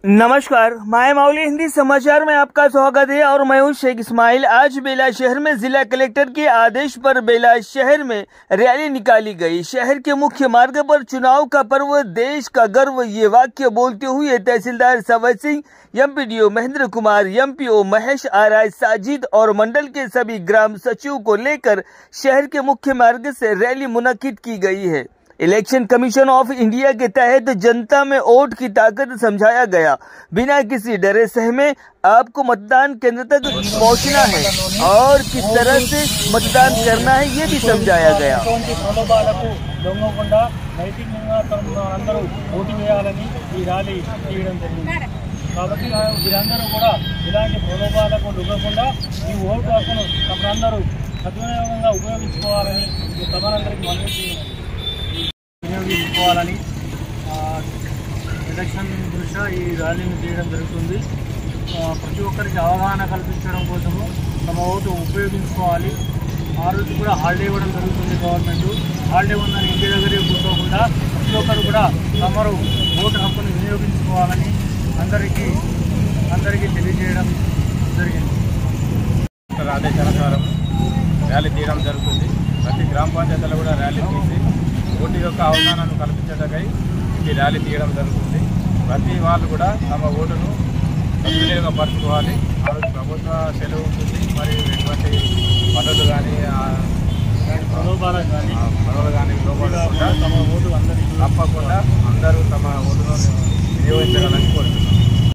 नमस्कार, माय माउली हिंदी समाचार में आपका स्वागत है और मैं हूं शेख इस्माइल। आज बेला शहर में जिला कलेक्टर के आदेश पर बेला शहर में रैली निकाली गई। शहर के मुख्य मार्ग पर चुनाव का पर्व देश का गर्व, ये वाक्य बोलते हुए तहसीलदार सवज सिंह, एमपीडीओ महेंद्र कुमार, एमपीओ महेश आराय, साजिद और मंडल के सभी ग्राम सचिव को लेकर शहर के मुख्य मार्ग से रैली मुनक्किद की गई है। इलेक्शन कमीशन ऑफ इंडिया के तहत जनता में वोट की ताकत समझाया गया। बिना किसी डरे सहमे आपको मतदान केंद्र तक पहुंचना है और किस तरह से मतदान करना है ये भी समझाया गया। కాబట్టి వీరందరూ కూడా ఇలాంటి ప్రలోభాలకు లొంగకుండా ఈ ఓటు హక్కును తమరందరూ సద్వినియోగంగా ఉపయోగించుకోవాలని తమరందరికీ వినియోగించుకోవాలని ఎలక్షన్ దృష్ట్యా ఈ ర్యాలీని చేయడం జరుగుతుంది। ప్రతి ఒక్కరికి అవగాహన కల్పించడం కోసము తమ ఓటు ఉపయోగించుకోవాలి। ఆ రోజు కూడా హాలిడే ఇవ్వడం జరుగుతుంది గవర్నమెంట్। హాలిడే ఉందని ఇంటి దగ్గరే కూర్చోకుండా ప్రతి ఒక్కరు కూడా తమరు ఓటు హక్కును వినియోగించుకోవాలని అందరికీ తెలియజేయడం జరిగింది। ఆదేశానుసారం ర్యాలీ తీయడం జరుగుతుంది। ప్రతి గ్రామ పంచాయతీలో కూడా ర్యాలీ తీసి ఓటు యొక్క అవగాహనను కల్పించటకై ఈ ర్యాలీ తీయడం జరుగుతుంది। ప్రతి వాళ్ళు కూడా తమ ఓటును సద్వినియోగపరచుకోవాలి। ఆ రోజు ప్రభుత్వ సెలవు ఉంటుంది, మరి ఎటువంటి పనులు కానీ ప్రలోభాలు కానీ తమ ఓటు తప్పకుండా అందరూ తమ ఓటును వినియోగించగలని కోరుతున్నాం।